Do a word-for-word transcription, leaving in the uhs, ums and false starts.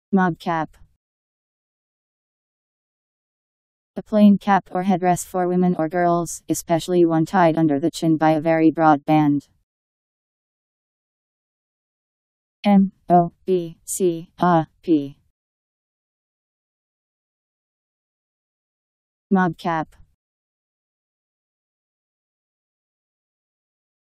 Mob cap. A plain cap or headdress for women or girls, especially one tied under the chin by a very broad band. M O B C A P. Mob cap.